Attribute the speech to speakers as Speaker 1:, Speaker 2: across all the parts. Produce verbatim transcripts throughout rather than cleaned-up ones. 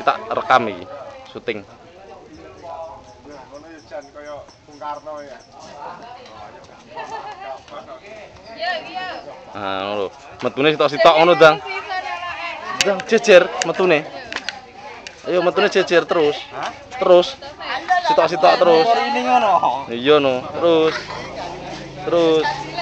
Speaker 1: tak rekam iki, syuting.
Speaker 2: Nah, ngono ya jan kaya Bung Karno ya.
Speaker 3: Iya, iya.
Speaker 1: Nah, ngono lho. Metune sitok-sitok ngono, Dang. Dang jejer metune. Ayo metune jejer terus. Terus. Sitok-sitok terus.
Speaker 4: Ini ngono.
Speaker 1: Iya no, terus. Terus.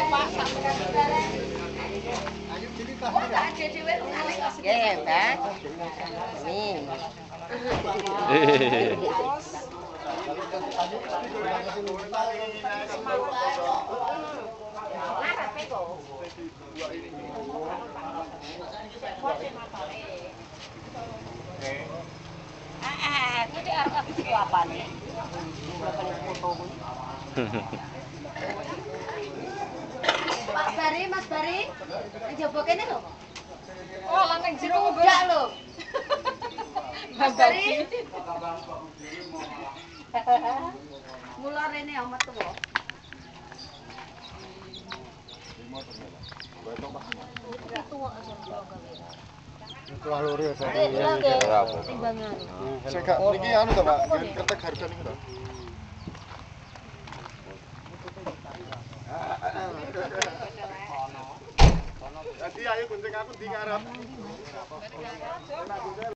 Speaker 5: Ya, Mbak. Nih.
Speaker 1: Hehehe.
Speaker 5: Ah, itu arep itu apa nih? Mas Bari, Mas Bari. Njaba kene lho.
Speaker 3: Oh, lan ning jero
Speaker 5: Enggak lho. Mas Bari. Mula rene amat tuwa.
Speaker 2: Tuwa lori ya.
Speaker 5: Timbangan.
Speaker 2: Sing gak niki anu to, Pak. Kretek garudan niku to. Jadi ayo gunting aku di ngarep.